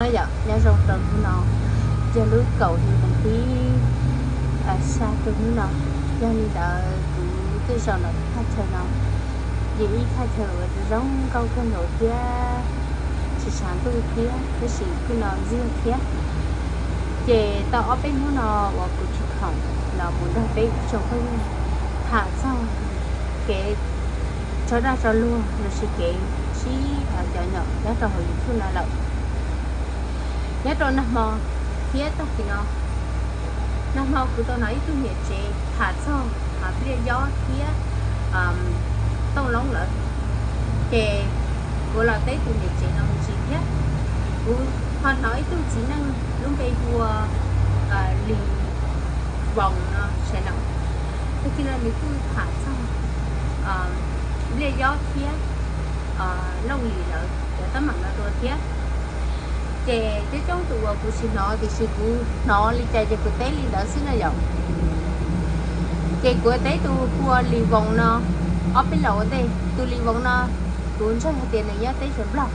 giờ nhà rong trần nó giờ lưới cầu thì mình tí xa từ nó giờ đi đợi cứ từ sau nó khai chờ nó vì khai chờ giống câu cái nổi kia chỉ sáng tôi kia cái gì cứ nó riêng kia về tao ở bên nó và cứ chỉ không là muốn ra bên cho cái thả sau cái cho ra cho luôn rồi sẽ cái chỉ nhỏ nhỏ giá trò hồi thứ là lợn giá trò nằm mò phía tao thì nó nằm mò của tao nói tôi nhiệt chế thả sau bây giờ gió phía tao lóng lợn kề của là tết tôi nhiệt chế nó chỉ hết họ nói tôi chỉ năng lúc đây vua lì vòng nó sẽ nằm thế khi là nếu tôi thả sau bây giờ gió phía lông lì lợn để tấm mặt nó rồi phía chè cái trong tụ của xin nó thì sư của nó đi chạy cho của té đi đỡ xin nó dòng chè của té tu qua lì vòng nó ở bên lầu đây tu lì vòng nó tuôn cho tiền này nhá té chuẩn lòng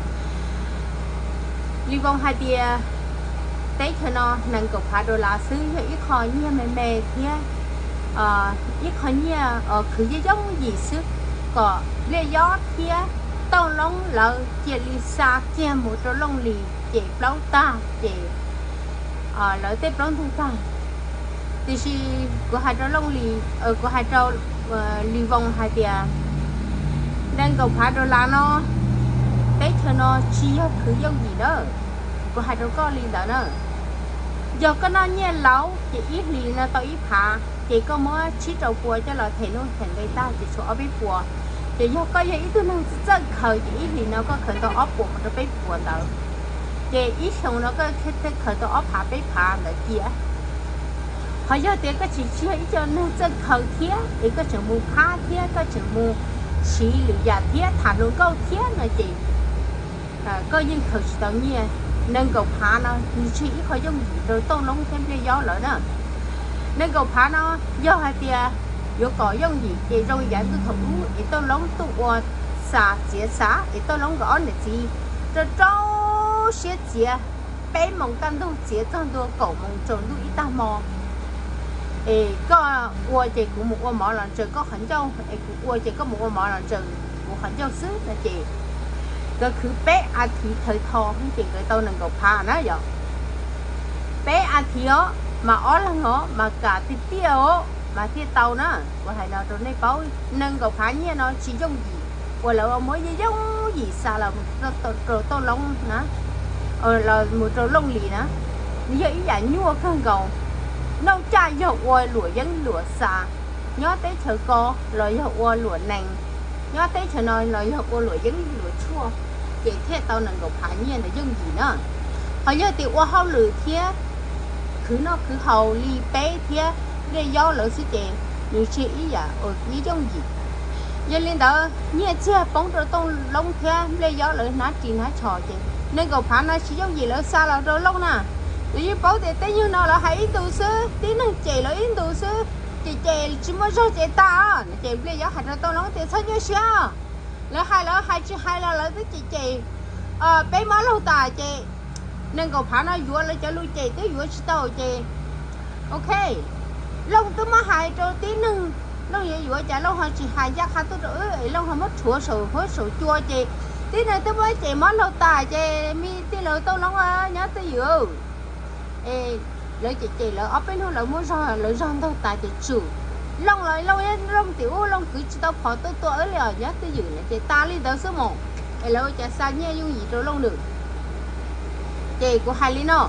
lì vòng hai tia té cho nó nâng cục $2 xứ cho ít khó nha mẹ thế ít khó nha cứ giống gì sức có lê gió kia tao lông lợ chị lì xa kia một trâu lông lì chị plau ta chị lỡ tép lông thông ta thì si của hai trâu lông lì của hai trâu lì vòng hai tia đang cầu $2 nó tết cho nó chia cứ giống gì đó của hai trâu có lì đó nữa giờ có nó nhẹ lâu chị ít lì nó tao ít phá chị có mỗi chỉ trâu cua cho là thầy luôn thành người ta chỉ số ở bên cua thì do có những thứ nó rất khởi chỉ thì nó có khởi tao ốp của nó bếp của tao thì ít xong nó có khởi tao ốp hạ bếp hạ là kia họ do tiền có chỉ ít cho nó rất khởi thiết thì có chừng mua phá thiết có chừng mua xí lửa già thiết thả luôn câu thiết là chị có những khởi tao nhẹ nên cầu phá nó chỉ ít khỏi giống rồi tao lông thêm cái gió nữa đó nên cầu phá nó do hai tia yo có giống gì thì trong giải tôi thủ thì tôi lóng tụ xả chia xả thì tôi lóng gõ là gì rồi trâu xé chia bé mong căn đâu chia trong tôi cổ mong trồng tôi ít ta mò có qua chị cũng một qua mỏ lần trời có khẩn châu cũng qua chị có một qua mỏ lần trời một khẩn châu xứ là chị cái cứ bé ăn thì thời thò không chị cái tôi nâng cầu phá nó vậy bé ăn thì ó mà ó là nó mà cả thì tiêu mà thiết tàu nó và hay nào rồi này báo nâng cầu phá nhé nó chỉ giống gì và là mới giống gì sao là rồi to lông nó là một trâu lông lì nó như ý giả nhua khăn cầu nâu cha dầu oi lụa dân lụa xà nhớ tới chờ co rồi dầu oi lụa nành nhớ tới chờ nói rồi dầu oi lụa dân lụa chua chỉ thiết tàu nâng cầu phá nhé là giống gì nữa họ nhớ thì qua hao lử thiết cứ nó cứ hầu ly bé thiết để gió lỡ xí chè như chị ý à ý trong gì giờ lên đó nhẹ chia bóng rồi tông lông theo để gió lỡ nát chỉ nát trò chè nên cầu phá nó chỉ trong gì lỡ xa là rồi lông nè vì bảo thì tới như nó là hãy tu sư tí năng chè lỡ in tu sư chị chè chỉ mới cho chè ta chè để gió hạt ra tông lông thì sao như sao lỡ hai chứ hai là lỡ tới chị chè bé má lâu tà chè nên cầu phá nó vua lấy cho lui chè tới vua chỉ tàu chè ok lông tôi mà hai cho tí nưng lông vậy vừa chả lông họ chỉ hai giác hai tôi rồi lông họ mất chua sầu hối sầu chua chị tí này tôi mới chị món lâu tài chị mi tí lỡ tôi lông nhớ tới vừa lỡ chị lỡ ốp bên lỡ muốn rồi lỡ rong đâu tài chị chủ lông lại lông tiểu lông cứ chỉ tao phò tôi ở liền nhớ tới vừa này chị ta đi tới số 1 lỡ chả sao nhé dung gì rồi lông được chị của hai lý nó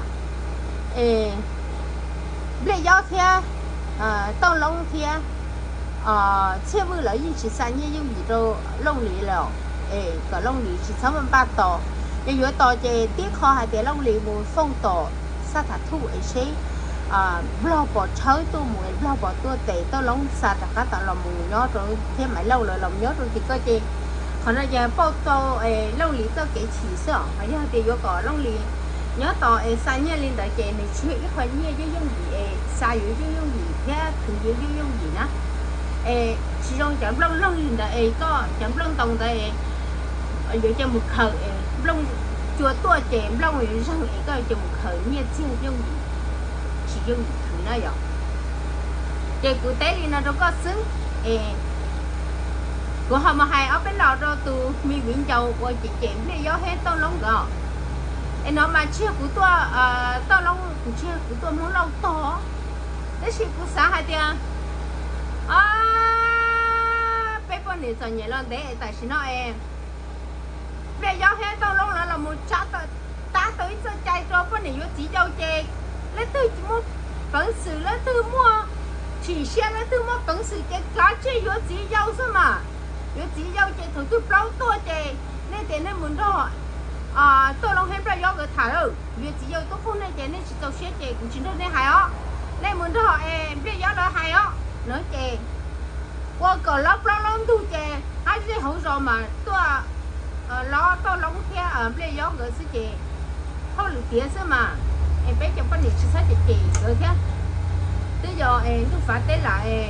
bây giờ theo tao lông thia xe vừa lấy gì chỉ sang như gì rồi lông lì rồi cả lông lì chỉ 63 tò nhưng vừa tò chơi tiếc kho hai cái lông lì một phong tò sa thả thu ấy xí lo bỏ chơi tôi mùi lo bỏ tôi tệ tao lông sa thả cá tạo lòng mùi nhớ rồi thêm mấy lâu rồi lòng nhớ rồi thì coi chơi còn là giờ bao tao lông lì tao kể chỉ sợ hay là thì vừa có lông lì nhớ tò sai nha lên đợi chơi này chỉ ít hơn nha với giống gì sai với giống gì thế thường với giống gì đó chỉ trong chấm lông lên đợi có chấm lông tông đây ở dưới cho một khởi lông chùa tua chém long người rằng ấy cái chồng khởi nhiệt riêng dùng chỉ dùng thứ này rồi để cụ tế đi nó đâu có xứng của họ mà hay ở bên lò rồi từ mi biển dầu của chị chém để gió hết tao lông gò nó mà chưa của tôi tao lông của chưa của tôi muốn lâu to đấy chỉ của xã hai tiền bé con này giờ nhảy lên để tại sao nó bây giờ hết tao lông là một chát ta tới cho chạy cho con này vô chỉ dâu chè lấy từ chỉ một vẫn xử lấy từ mua chỉ xem lấy từ mua vẫn xử cái cá chê vô chỉ dâu sao mà vô chỉ dâu chè thử tôi bao to chè nên thế nên muốn đó tôi lông hết bây giờ cái thả rồi vô chỉ dâu tôi không nên chè nên chỉ tao xé chè cũng chỉ nên hay ó nên muốn đó bây giờ là hay ó nữa chè qua cờ lóc thu chè hai cái hậu rồi mà tôi lo tôi lông kia ở bây giờ cái sự chè không được tiền sao mà em bé trong con này chỉ sách chè rồi thế bây giờ em tôi phải tới lại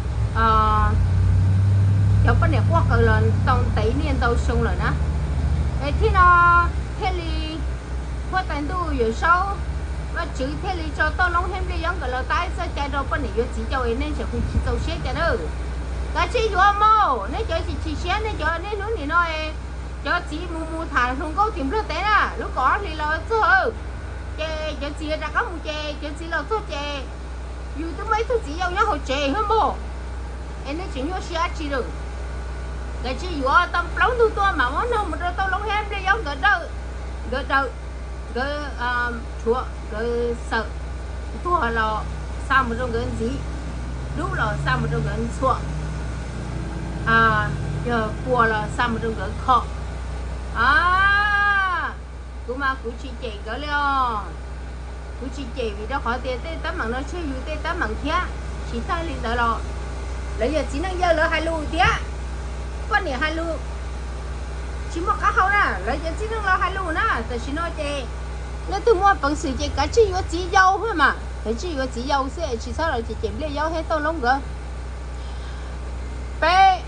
trong con này qua cờ lần tông tỷ niên tàu sung rồi đó thì nó thế li qua tay tôi rồi sau và chữ thế li cho tôi lông thêm đi giống cái là tay sẽ chạy đâu con này vô chỉ cho em nên sẽ không chỉ tàu xe cho đâu cái chỉ vô mô nếu cho chỉ xe nên cho nên nó thì nói cho chỉ mua thả không có tìm được té à lúc có thì là thôi chè cho chị ra có một chè cho chị là thôi chè dù tôi mấy thứ chỉ nhau nhá hồi chè hơn mô em nên chỉ nhớ xe chỉ được cái chỉ dù tâm lóng tôi mà món nào mà tôi lóng hem đi giống gỡ đầu gỡ chúa gỡ sợ tôi là sao mà trong gỡ gì đúng là sao mà trong gỡ xua giờ cua là sao mà trong gỡ khó cũng mà cũng chỉ chạy gỡ leo cũng chỉ chạy vì đó khỏi tiền tê tấm bằng nó chơi dù tê tấm bằng thía chỉ thay lên đó rồi lấy giờ chỉ năng giờ lỡ hai lù thía con này hai lù chỉ một cái hậu nè lấy giờ chỉ năng lỡ hai lù nè tại chỉ nói chạy nó từ mua bằng sự chạy cả chỉ có chỉ dâu thôi mà cái chỉ có chỉ dâu sẽ chỉ sao rồi chỉ chạy lấy dâu hết tao lông gỡ bé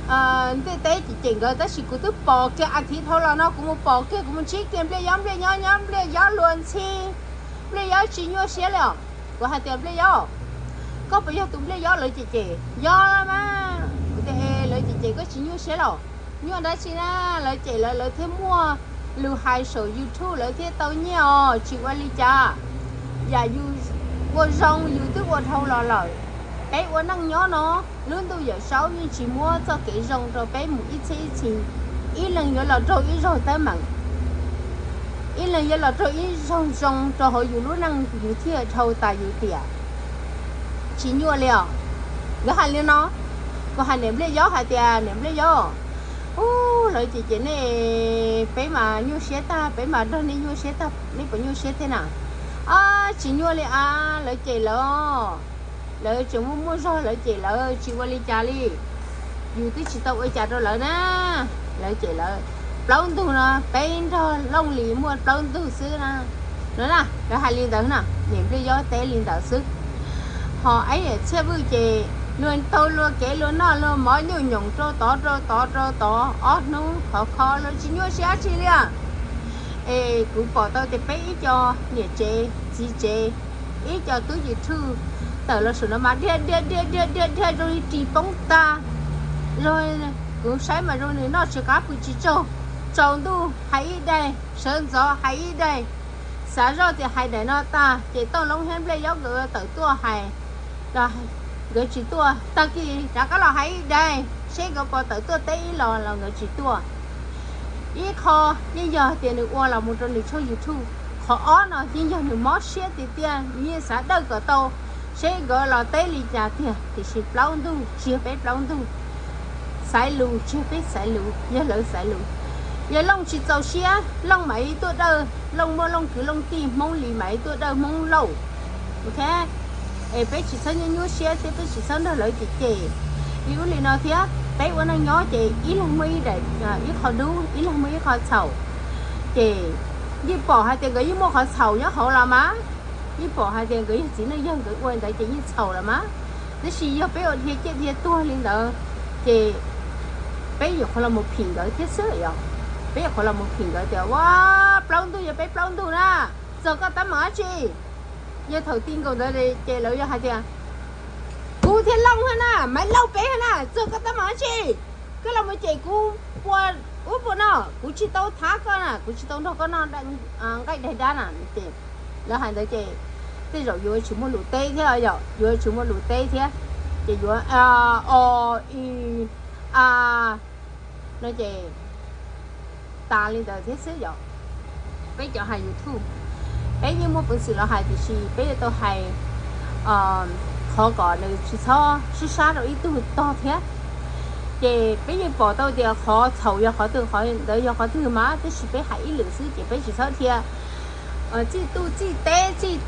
tế chỉ chỉnh rồi ta chỉ cứ tức bỏ cái ăn thịt thôi là nó cũng một bỏ cái cũng một chiếc tiền lấy nhóm lấy gió luôn chi lấy gió chỉ nhua xé liền có hai tiền lấy gió có bây giờ tụi lấy gió lấy chỉ gió là mà cái lấy chỉ có chỉ nhua xé rồi nhưng đó chỉ là lấy chỉ là lấy thêm mua lưu hai số YouTube lấy thêm tao nhiều chỉ qua ly trà và you qua rong YouTube qua thâu lò lời bé qua năng nhớ nó luôn tôi giờ sáu nhưng chỉ mua cho cái rong rồi bé một ít ít lần nữa là rồi ít rồi tới mặn ít lần nữa là rồi ít rong rồi họ dù lúc năng dù thiệt thâu tài dù tiệt chỉ nhua liều cái hai liều nó có hai ném lấy gió hai tiệt ném lấy gió lời chị này bé mà nhua xe ta bé mà đâu nên nhua xe ta nên có nhua xe thế nào chỉ nhua liều lời chị lo lợi chúng mua rồi lợi chị lợi chị qua ly trà đi dù tí chị tao ở trà rồi lợi nè lợi chị lợi lâu tu nè bên thôi lông lì mua lâu tu xứ nè nữa nè rồi hai liên tử nè niệm đi gió té liên tử sức họ ấy xe vui chị luôn tôi luôn kể luôn nó luôn mỗi nhiều nhung cho tỏ nó khó luôn chỉ nhớ xe chi liền cũng bỏ tôi thì bé cho nhẹ chế chi chế ít cho túi gì thư tờ là sự nó mà đi rồi chỉ bóng ta rồi cũng sai mà rồi nó sẽ có cái chỉ trâu tu hay đây sơn gió hay đây sáng rồi thì hay để nó ta chỉ tao lông hem lấy gió gỡ tự tua hay rồi gỡ chỉ tua ta kia đã có là hay đây sẽ có bỏ tự tua té là gỡ chỉ tua ít kho nhưng giờ tiền được qua là một trong những show YouTube khó nó nhưng giờ được mót xe thì tiền như xã đâu có tàu sẽ gọi là tế lý trả tiền thì sẽ lâu tu chưa biết lâu tu sải lù chưa biết sải lù nhớ lỡ sải lù giờ lông chỉ tàu xe lông mấy tôi đâu lông mơ lông cứ lông tim mông lì mấy tôi đâu mông lâu ok bé chỉ sao nhớ xe thì bé chỉ sao nó lợi chị yếu lì nó thế bé vẫn đang nhớ chị ý lông mi để ý khó đu ý lông mi khó sầu chị đi bỏ hai tiền cái mua khó sầu nhớ họ làm á đi bỏ hai tiền cái chỉ nó dân cái quên tại chị như sầu là má nó xì giờ bé ở thì tua lên đó chị bé giờ không là một phiền đó thiết sữa rồi bây giờ là một hình cái tiểu wow plong tu giờ bé plong tu na giờ có tấm mở chi giờ thầu tin còn đây chơi lỡ giờ hai tiền cú thiên long hơn à mấy lâu bé hơn à giờ có tấm mở chi cái là một chị cú qua úp vào nó cú chỉ tao thả con à cú chỉ tao nó con nó đang cái đây đá nè chị lỡ hai đứa chị thế rồi vừa chỉ muốn lụt tê thế rồi vừa chỉ muốn lụt tê thế chị vừa nói chị ta lên đời thế xứ rồi bây giờ hay YouTube bây giờ một bữa sự là hay thì gì bây giờ tôi hay khó có được chỉ sao chỉ sao rồi ít tôi to thế chị bây giờ bỏ tôi thì khó thầu giờ khó từ khó đợi giờ khó từ má thì chỉ bây hay ít lượng xứ chị bây giờ sao thì chị tu chị té chị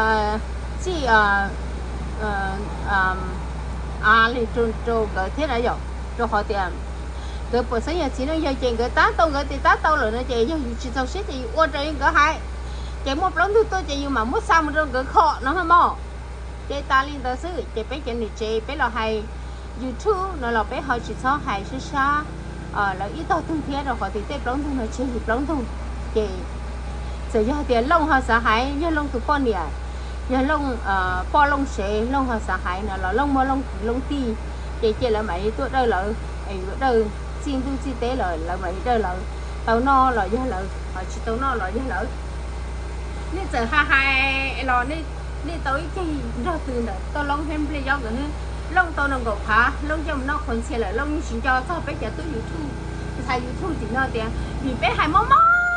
lên trôn cái thế này rồi rồi họ tiền cái bộ sinh nhật chỉ nó giờ chuyện cái tá tao rồi nó chị giờ chỉ tao xếp thì qua trời cái hai chị một lần thứ tôi chị mà muốn xong rồi cái khó nó không mò chị ta lên tao xứ chị bé chuyện này chị bé là hay YouTube nó là bé họ chỉ cho hay sẽ xa là ít tao thương thế rồi họ thì tết lần thứ nó chơi dịp lần thứ chị giờ giờ thì lông họ xã hải giờ lông tụi con nè giờ lông po lông sệ lông họ xã hải là lông mơ lông ti chị là mấy tuổi đây là đây xin tu chi tế là mấy đây là tàu no là giờ là họ chỉ tàu no là giờ là nên giờ hai lò nên tới cái ra từ đó tàu lông hem bây giờ cái lông tàu nó gọt phá lông cho nó còn xe lại lông chỉ cho sao bé giờ tôi YouTube thay YouTube thì nó tiền vì bé hay mó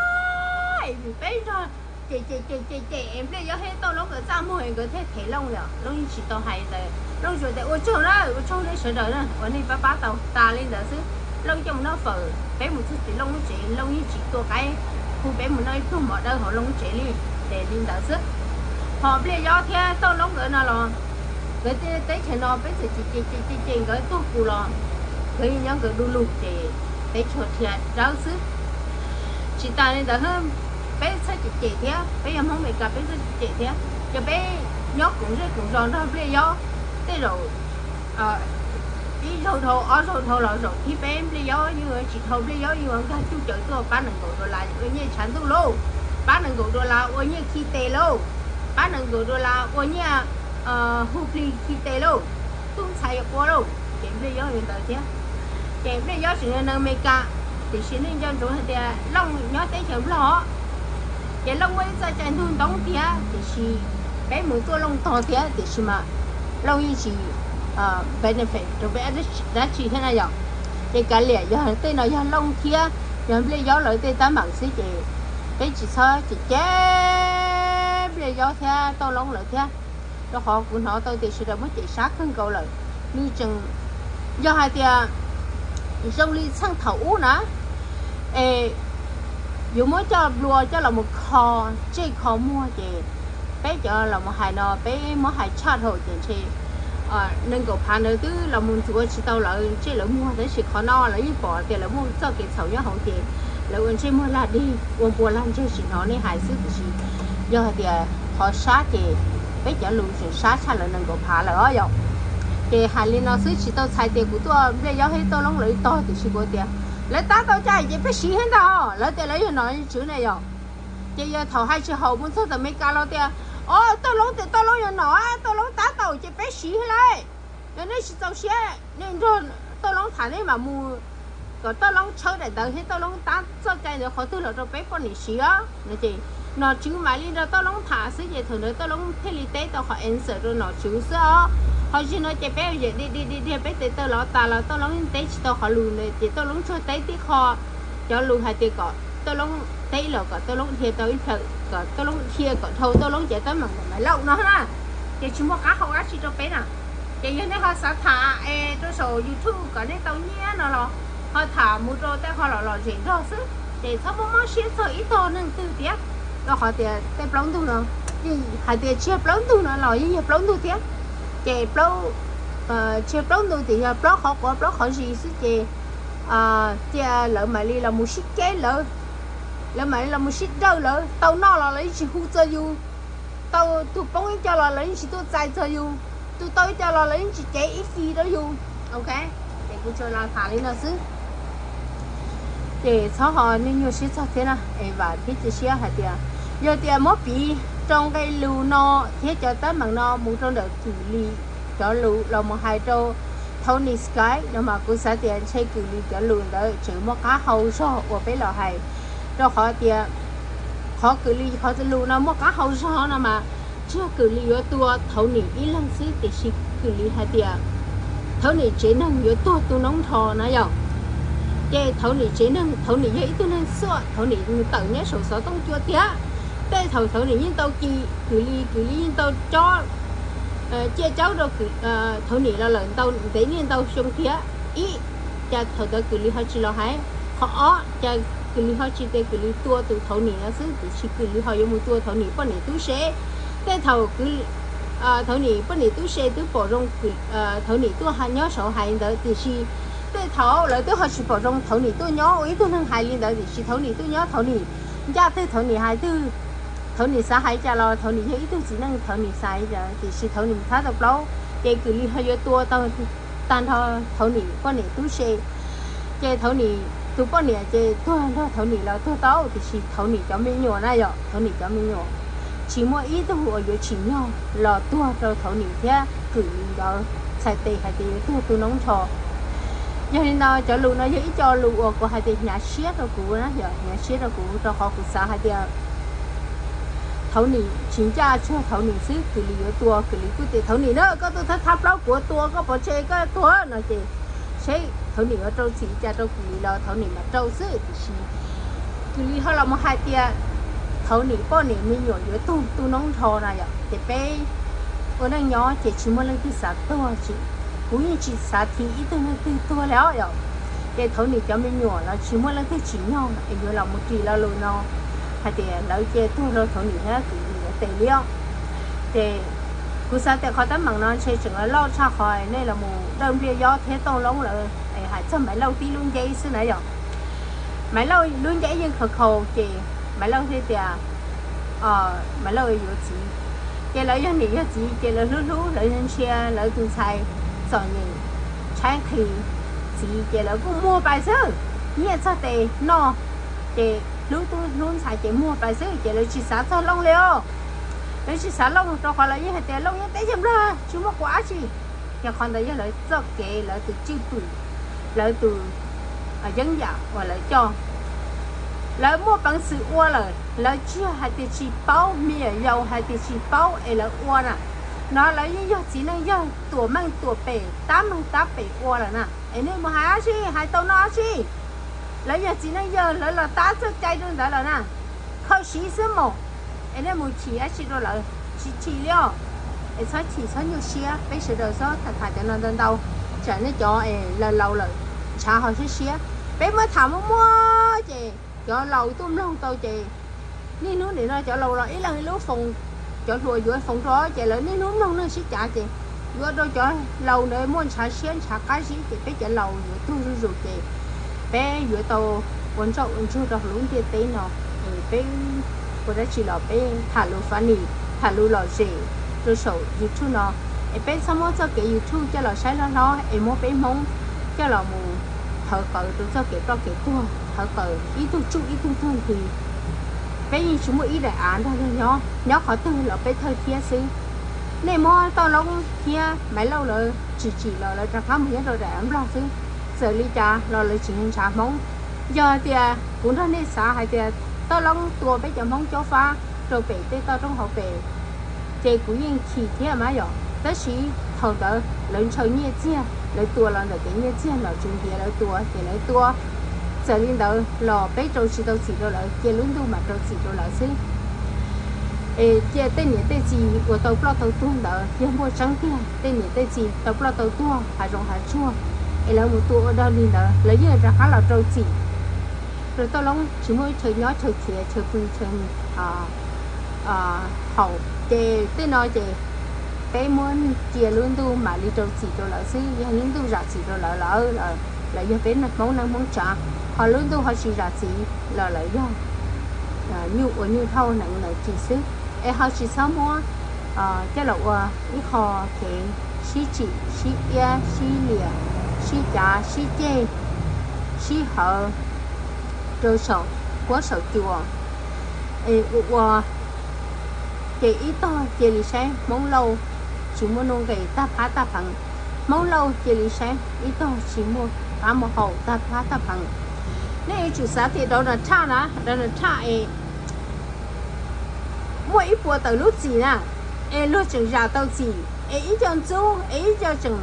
vì bé rồi chị em bây giờ hết tàu lông cái ra mồi cái thế thể lông rồi lông chỉ tàu hay rồi lông rồi để tôi trông đấy sợ đời đó ở đây bá tàu ta lên đó chứ lông trong nó phở bé một chút thì lông chị lông như chỉ tua cái khu bé một nơi không mở đâu họ lông chị đi để lên đó chứ họ bây giờ theo tàu lông cái nào là cái tới chợ nó bé chị cái tu cù lò cái nhóm cái đu lục chị tới chợ thiệt rau chứ chị ta lên đó hơn bé sẽ chị thế bé em không bị cả bé sẽ chị thế cho bé nhóc cũng giòn đó bây giờ thế rồi đi thâu là rồi thì bé bây giờ như chị thâu bây giờ như cái chú chợ tôi bán được $1 rồi như chán tôi lô bán được $1 rồi như khi tê lô bán được $1 rồi như hụt khi tê lô tôi xài qua lô chị bây giờ hiện tại thế chị bây giờ chỉ nên make up thì xin nên cho chúng ta lông nhớ tới chấm lọ cái lông ấy ra chân thun đóng thế thì chỉ bé muốn tôi lông to thế thì chỉ mà lông như chỉ benefit rồi bé đã chỉ thế này rồi thì cái lẻ giờ tên nó giờ lông kia giờ bây giờ lại tên tám bằng xí chị bé chỉ sao chị chết bây giờ thế tôi lông lại thế rồi họ cũng họ tôi thì sẽ được mất chị sát hơn câu lời như chừng do hai tia trong ly sang thấu nữa dù mới cho lùa cho là một kho chơi kho mua chị bé cho là một hai nó bé mới hai chát hồi chị nên cổ phá nữa tứ là muốn chúa chỉ tao lại chơi là mua đấy chỉ khó no là ít bỏ tiền là mua cho cái sầu nhá hậu tiền là uống chơi mua là đi uống bùa lan chơi chỉ nó nên hại sức gì giờ thì họ sát thì bé cho lùi chỉ sát là nên cổ phá là đó rồi thì hai liên nó chỉ tao xài tiền của tôi bây giờ hết tao lông lấy to thì chỉ có tiền lấy tá tao chạy chỉ phải xí hết đâu lấy tiền lấy nói chữ này rồi bây giờ thầu hai chữ hậu muốn sao thì mấy cao lo tiền tao lông thì tao lông rồi nói tao lông tá tao chỉ phải xí hết lại nên chỉ tao xí nên rồi tao lông thả đấy mà mua còn tao lông chơi để đợi hết tao lông tá cho chạy rồi khó tư là cho bé con này xí á nó chỉ nó chữ máy lên rồi tao lông thả xí vậy thường nữa tao lông thế li tế tao họ answer rồi nó chữ sao họ chỉ nói chị bé giờ đi bé tới tao lọ ta là tao lông tế chỉ tao họ lùn này chỉ tao lông cho tế tí kho cho lùn hai tí cọ tao lông tế là cọ tao lông thiê tao ít thợ cọ tao lông thiê cọ thâu tao lông chạy tới mà mày lậu nó ha chị chỉ mua cá hậu á chỉ cho bé nè chị như thế họ sẽ thả cho số YouTube cọ nên tao nhé nó là họ thả một rồi tao họ là gì rồi chứ chị sao mà xé sợ ít to nên từ tiếc rồi họ thì tao lông tu nó hai tí chia lông tu nó là như lông tu tiếc chị blog chị blog tôi thì blog họ gì chứ chị lỡ mà đi là một shit kế lỡ mà là một shit đâu lỡ tao nó là lấy chỉ hút cho you tao tụi bông cho là lấy chỉ tôi chạy cho you tụi tôi cho là lấy chỉ chạy ít phi đó you ok để cô cho là thả lên là chứ để cho họ nên nhiều sĩ cho thế nào và thế chỉ xe hạt tiền giờ tiền mất bị trong cái lù nó thế cho tới bằng nó muốn trong đợt xử lý cho lù là một hai trâu Tony Sky nhưng mà cũng sẽ tiền xây xử lý cho lù tới chữ một cá hậu số của bé lò hay cho họ tiền họ xử lý họ sẽ lù nó một cá hậu số nào mà chưa xử lý ở tua Tony ít lần xí để xử lý hạt tiền Tony chế năng ở tua tu nông thò nó rồi cái Tony chế năng Tony vậy tu năng sửa Tony tự nhớ số số tông chưa tiếc đây thầu Tony nhưng tao kỳ xử lý nhưng tao cho chia cháu đâu Tony là lợn tao để nên tao xong kia ý cha thầu tao xử lý họ chỉ lo hay họ cha xử lý họ chỉ để xử lý tua từ Tony nó xứ thì chỉ xử lý họ dùng một tua Tony bắt này tú xe cái thầu cứ Tony bắt này tú xe tú bỏ trong Tony tua hai nhớ số hai đó thì chỉ cái thầu lại tú họ chỉ bỏ trong Tony tua nhớ ý tu năng hai liên đó thì chỉ Tony tua nhớ Tony gia tới Tony hai tư Tony xã hai cha lo Tony ý tu chỉ năng Tony sai rồi thì chỉ Tony khá độc lâu cái cứ li hơi tua tao tan thôi Tony bắt này tú xe cái Tony tu bắt này cái tua thôi Tony là tua tao thì chỉ Tony cho mình nhỏ này rồi Tony cho mình nhỏ chỉ mỗi ít tu ở dưới chỉ nhau là tua cho Tony thế cứ đó sai tệ hay tệ tu nóng thò cho nên nó cho lù nó ít cho lù của hai tệ nhà xếp rồi cũ đó giờ nhà xếp rồi cũ cho họ cũng xa hai tệ Tony chính cha cho Tony xứ cứ lý ở tua cứ lý cứ tệ Tony đó có tôi thắp lâu của tua có bỏ chơi cái tua nó chị sẽ Tony ở trong chỉ cha trong cứ lý lo Tony mà trong xứ thì chỉ cứ lý họ là một hai tệ Tony có này mình nhỏ dưới tu nóng thò này vậy thì bé ở đây nhỏ chỉ muốn lên cái sát tua chị cũng như chị sát thì ít tôi lên cái tua léo vậy cái Tony cho mình nhỏ là chỉ muốn lên cái chỉ nhau em nhớ là một chỉ là lùi nó hay thì lấy cái tua rồi Tony hết thì tệ liêu thì cứ sao thì họ tắm bằng nó chơi chừng là lo xa khỏi nên là một đơn bia gió thế to lắm là hãy cho mấy lâu tí luôn dây xứ này rồi mấy lâu luôn dây nhưng khờ khổ chị mấy lâu thế thì mấy lâuอยู่จีcái lấy những cái gì cái lấy lú lấy những xe lấy từ xài rồi những trái thì gì cái lấy cũng mua bài sứ như sao thì nó cái lú luôn xài cái mua bài sứ cái lấy chỉ xả cho lông liêu lấy chỉ xả lông cho họ lấy những cái lông những cái gì đó chứ mà quá gì cái con đấy lấy cho cái lấy từ chữ tuổi lấy từ dân giả hoặc lấy cho lấy mua bằng sự ua lấy chưa hay thì chỉ bao mía dầu hay thì chỉ bao là ua nè nó lấy như chỉ năng giờ tuổi mang tuổi bể tám bể ua là nè nên mà hai gì hai tàu nó gì lấy như chỉ năng giờ lấy là tá sức chạy luôn đó là nè không xí sớm một nên một chỉ chỉ rồi là chỉ liao sao chỉ sao nhiều xí bây giờ đời số thật cho nó đơn đâu trở nên cho là lâu rồi chả hỏi xí bé mới thảm mua chị cho lâu tôm lâu tao chị ní nước này nó cho lâu rồi ý là lúc phòng cho đuổi dưới phòng đó chị lại ní nước lâu nó sẽ trả chị vừa đâu cho lâu nữa muốn trả xén trả cái gì chị bé trả lâu rồi tôi rồi chị bé vừa tàu quan trọng chưa được luôn tiền tế nó bé của đó chỉ là bé thả lô phá nỉ thả lô lò gì rồi sổ YouTube nó bé sao mới cho cái YouTube cho là sai nó em muốn bé mong cho là một thợ cờ tôi cho cái tua thợ cờ ý tôi chú ý tôi thôi thì bé như chúng một ý đại án thôi nhó khó từ là bé thời kia xí này mua tao lông kia mấy lâu rồi chỉ là cho khám hết rồi để em lo xí giờ ly trà lo lại chỉ trà móng giờ thì cũng ra nên xã hay thì tao lông tua bé cho móng cho pha rồi bé tê tao trong hậu bé thì cũng yên chỉ thế mà rồi đó chỉ thầu đó lớn chơi nhẹ chia lấy tua là được cái nhẹ chia là chúng kia lấy tua thì lấy tua giờ lên đó lò bé trâu chỉ đâu chỉ đâu lại kia lớn đâu mà trâu chỉ đâu lại xí kia tên nhẹ tên gì của tàu lo tàu tuôn đó kia mua trắng kia tên nhẹ tên gì tàu lo tàu tua hải rong hải chua là một tua ở đâu lên đó lấy như là khá là trâu chỉ rồi tao lông chỉ mới chơi nhót chơi kia chơi quỳ chơi hậu chè tên nói chè bé muốn chia luôn tu mà đi trâu chỉ đâu lại xí những tu rạ chỉ đâu lại là do bé nó món năng món trả họ luôn tu họ chỉ rạ chỉ là lại do như thâu nặng lại chỉ xí họ chỉ sáu mua cái lẩu ít họ thì xí chỉ xí xí lìa xí chả xí chê xí hở rồi sợ quá sợ chùa我这一到这里山蒙楼全部弄给大爬大棚蒙楼这里山一到全部把木后大爬大棚那主xã thì đó là cha mỗi ít bữa tới lúc gì nè lúc chừng ra tao gì ít chừng chú ít chừng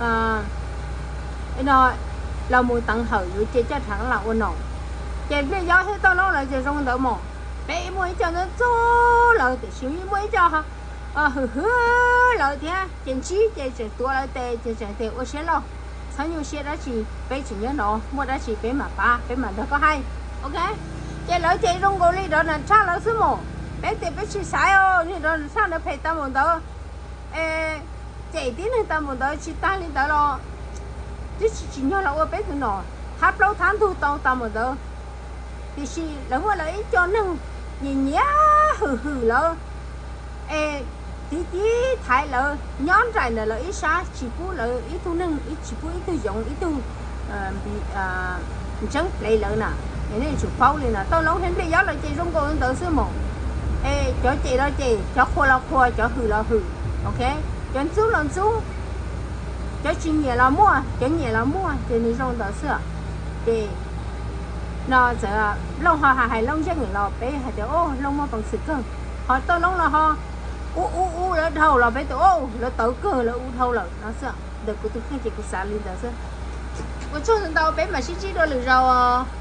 nó là một tầng hở rồi chơi cho thằng là ôn nọ chơi bây giờ hết tao nó là chơi trong đỡ mỏ bé mỗi cho nó chú lợi thì xíu mỗi cho ha lợi thì tiền chi chơi chơi tua lợi tệ chơi tệ ô xe lo sao nhiều xe đó chỉ bé chỉ nhớ nó mua đó chỉ bé mà ba bé mà nó có hay ok chơi lợi chơi trong cô đi đó là cha lợi số một bé thì bé chỉ sai ô như đó sao nó phải tao muốn đó chạy tí này tao muốn đó chỉ ta lên đó lo chứ chỉ nhớ là ô bé tụi nó hấp lâu tháng thu tao muốn đó thì chỉ là mua lợi cho nâng nhìn nhá hừ lo tí thái lợi nhón dài là lợi xa chỉ phụ lợi ít thu nâng ít chỉ phụ ít thu dụng ít thu bị trắng lấy lợi nè nên chụp phao lên nè tao nấu hết bây giờ là chị trong cô tự số một cho chị đó chị cho khoa là khoa cho hừ là hừ ok cho lần xuống cho chị nhẹ là mua cho nhẹ là mua thì你用的是对nó giờ lông họ hay lông chắc người lo bé hay thì ô lông mà bằng sực cơ họ tao lông là họ u là đầu là bé tao ô là tao cơ là u thâu là nó sợ được của tôi không chỉ của xã liên đó chứ我做成到北马西基多里绕啊。